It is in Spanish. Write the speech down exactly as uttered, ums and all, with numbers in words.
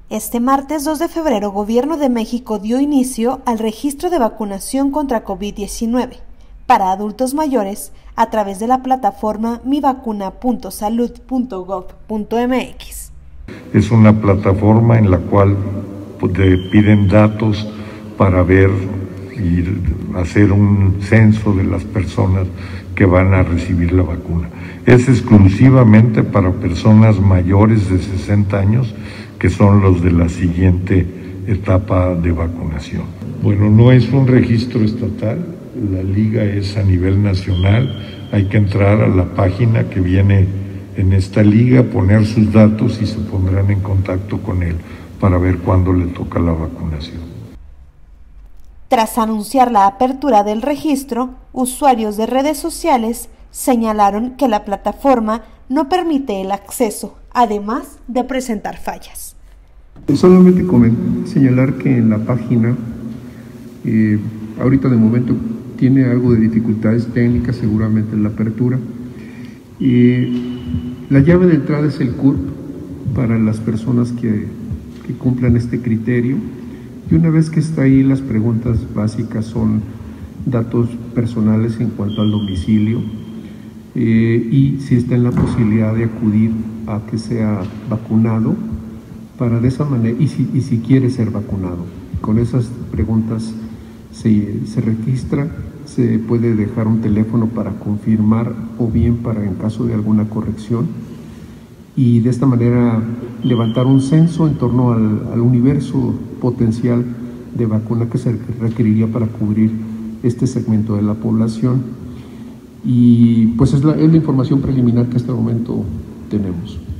Este martes dos de febrero, Gobierno de México dio inicio al registro de vacunación contra COVID diecinueve para adultos mayores a través de la plataforma mi vacuna punto salud punto gov punto mx. Es una plataforma en la cual te piden datos para ver y hacer un censo de las personas que van a recibir la vacuna. Es exclusivamente para personas mayores de sesenta años, que son los de la siguiente etapa de vacunación. Bueno, no es un registro estatal, la liga es a nivel nacional, hay que entrar a la página que viene en esta liga, poner sus datos y se pondrán en contacto con él para ver cuándo le toca la vacunación. Tras anunciar la apertura del registro, usuarios de redes sociales señalaron que la plataforma no permite el acceso, además de presentar fallas. Solamente señalar que en la página, eh, ahorita de momento tiene algo de dificultades técnicas, seguramente en la apertura. Eh, la llave de entrada es el C U R P para las personas que, que cumplan este criterio. Y una vez que está ahí, las preguntas básicas son datos personales en cuanto al domicilio eh, y si está en la posibilidad de acudir a que sea vacunado, para de esa manera, y si, y si quiere ser vacunado. Con esas preguntas se, se registra, se puede dejar un teléfono para confirmar o bien para en caso de alguna corrección, y de esta manera levantar un censo en torno al, al universo potencial de vacuna que se requeriría para cubrir este segmento de la población. Y pues es la, es la información preliminar que hasta el momento tenemos.